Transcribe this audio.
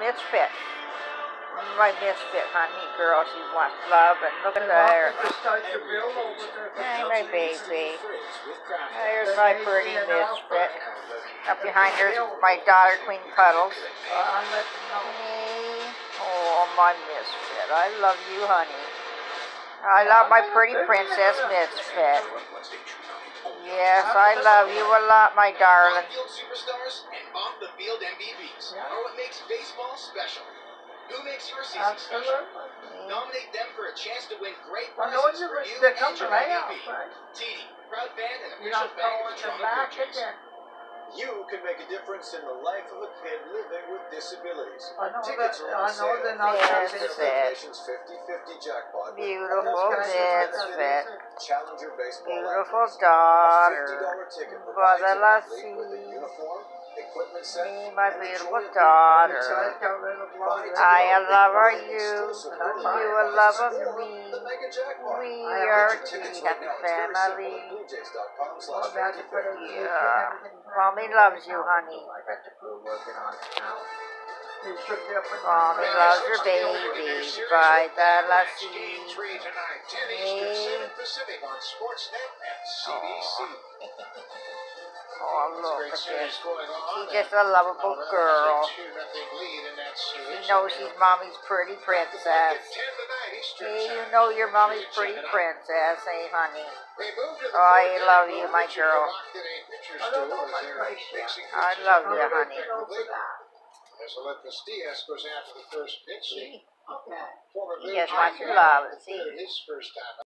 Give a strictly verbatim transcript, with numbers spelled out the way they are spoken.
misfit. My misfit, honey girl, she wants love, and look at her. Hey, my baby. There's my pretty misfit. Up behind there's my daughter, Queen Puddles. Hey. Oh, my misfit. I love you, honey. I love my pretty princess misfit. Yes, I love you a lot, my darling. Superstars and off-the-field M V Ps are what makes baseball special. Who makes your season special? Nominate them for a chance to win great prizes for you and your M V P. T D, proud fan and official fan of the Toronto Blue Jays. You can make a difference in the life of a kid living with disabilities. I know Tickets that, are on I know sale. they're not Yes, Nation's fifty fifty jackpot. Beautiful misfit. Challenger baseball. Beautiful athletes. daughter. A fifty dollar ticket But provides I an love athlete with a see uniform, equipment set, me, my and a beautiful trophy. daughter. Buy I today love her, and you. exclusive early You bird love prizes of for me. the mega jackpot. We Get are your a tickets happy right now. It's very simple family. at blue jays dot com slash fifty fifty. Yeah. Mommy loves you, honey. Mommy loves your baby. By the lassie. Hey. Oh, look at this. She's just a lovable girl. She knows she's mommy's pretty princess. Hey, you know you're mommy's pretty princess, hey, honey. Oh, I love you, my girl. I love you, honey. As Alexis Diaz goes after the first pitch, He just wants your love, see? his first time.